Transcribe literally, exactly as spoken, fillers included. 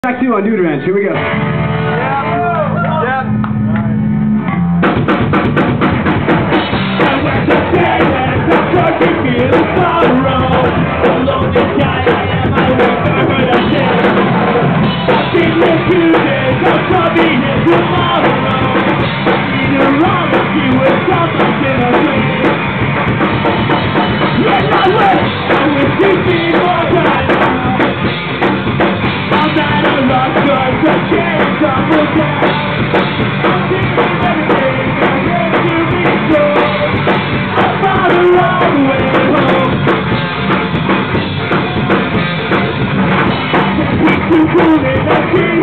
Track two on Deuterance. Here we go. Yep. Yep. I went to bed and I started feeling sorrow. The lonely guy I am, I remember that day. I've been here two days, I'll be here tomorrow. Either wrong or you with someone in a dream. Yes, I wish, I wish you'd be more time. The chance I will get. I'm thinking everything I get to be good. I found a long way home. Can't be too cool in the